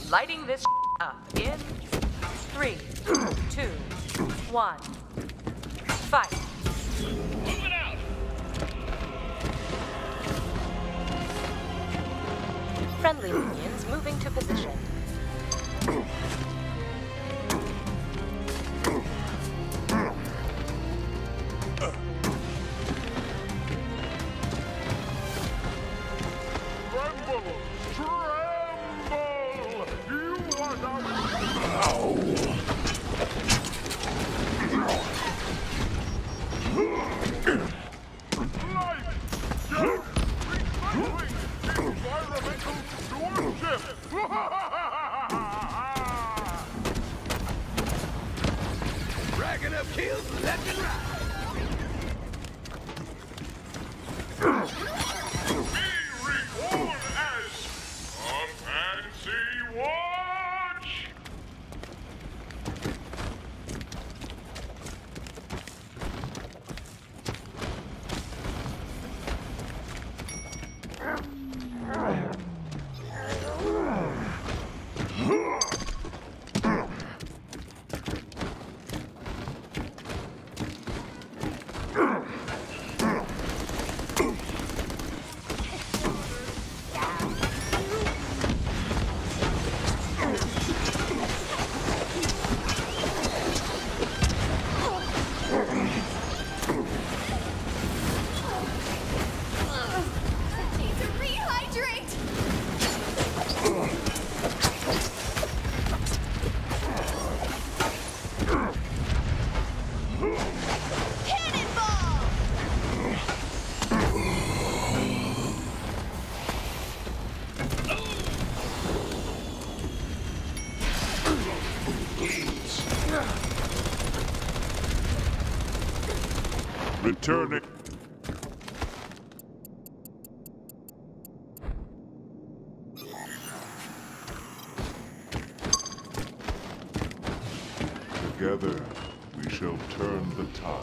Lighting this up in 3, 2, 1. Fight. Moving out! Friendly minions moving to position. Racking up kills left and right. Be reborn as a fancy watch! Returning. Together, we shall turn the tide.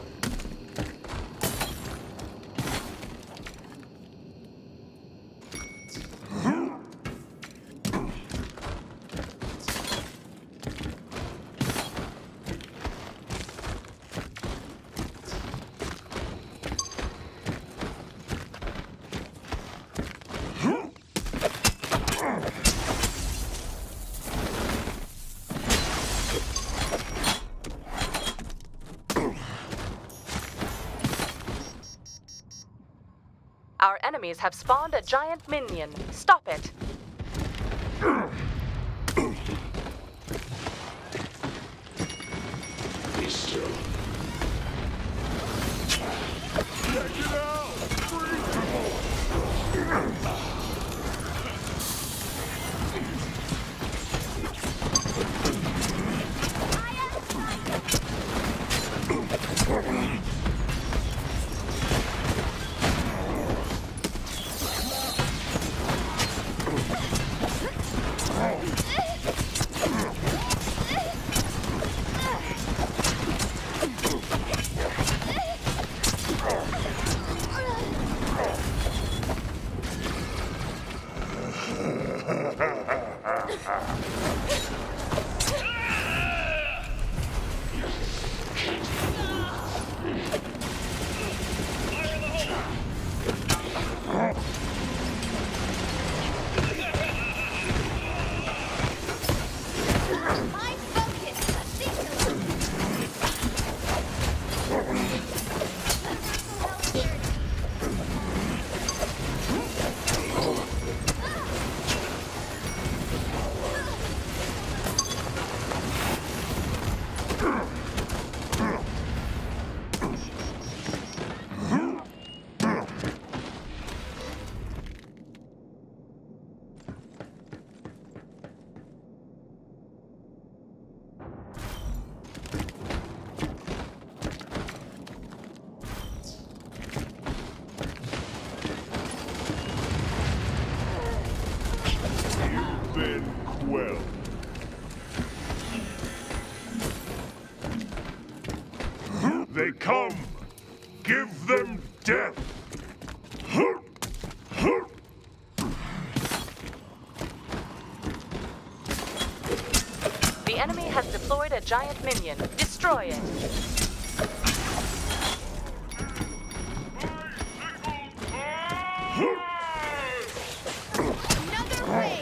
Our enemies have spawned a giant minion. Stop it. Be still. Check it out! Well. They come! Give them death! The enemy has deployed a giant minion. Destroy it. Another raid!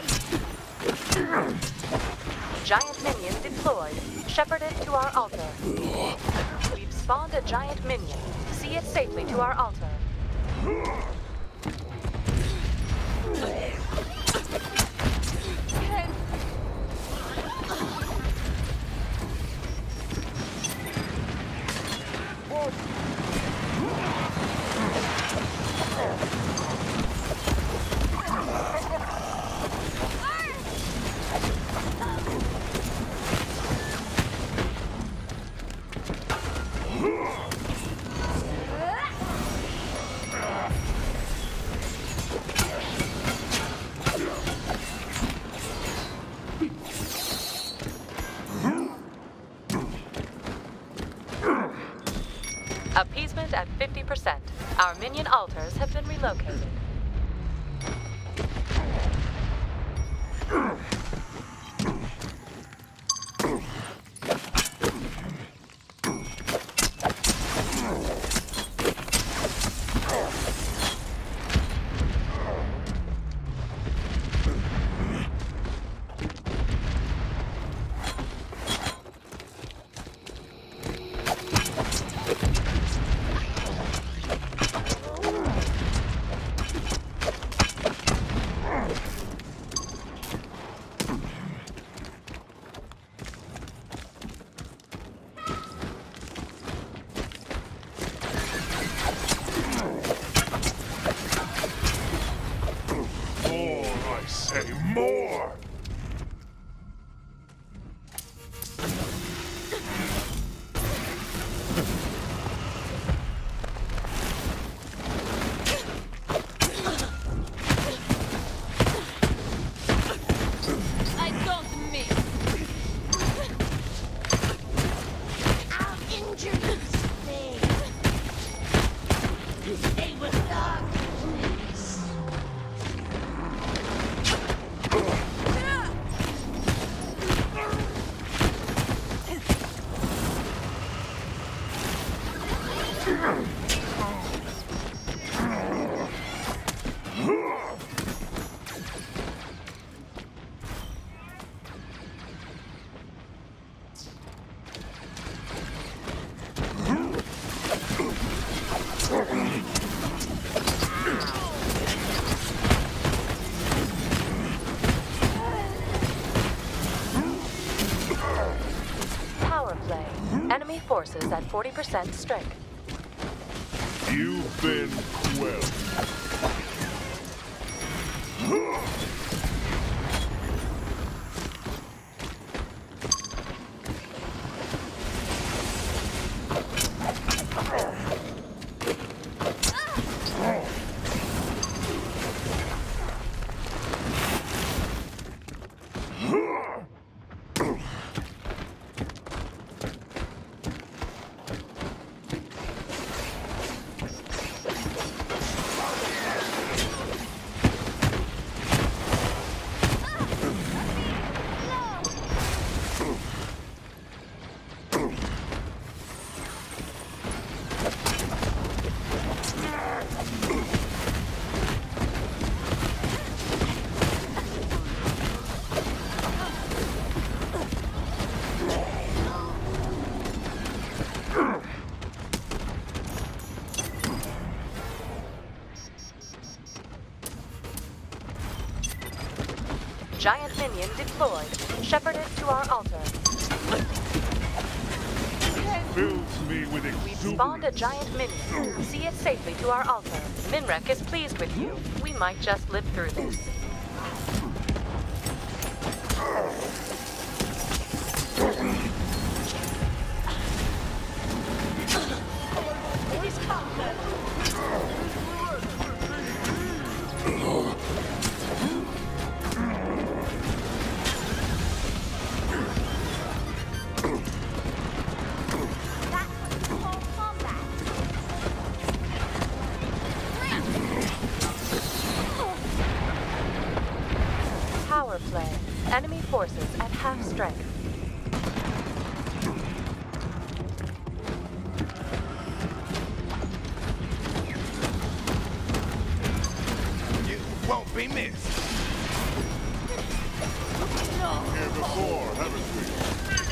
Giant minion deployed. Shepherded to our altar. We've spawned a giant minion. See it safely to our altar. Appeasement at 50%. Our minion altars have been relocated. Say more! I don't miss. I'll injure you, slave. They were darkness. Power play. Enemy forces at 40% strength. You've been quelled. Giant minion deployed. Shepherded to our altar. Fills me with We've spawned a exuberance. giant minion. See it safely to our altar. Minrek is pleased with you. We might just live through this. Power play. Enemy forces at half strength. You won't be missed. Here before, haven't we?